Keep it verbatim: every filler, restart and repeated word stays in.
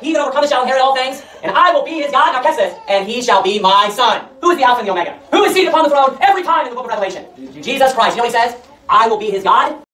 he that overcometh shall inherit all things, and I will be his God, now catch this, and he shall be my son. Who is the Alpha and the Omega? Who is seated upon the throne every time in the book of Revelation? Jesus Christ. You know what he says? I will be his God,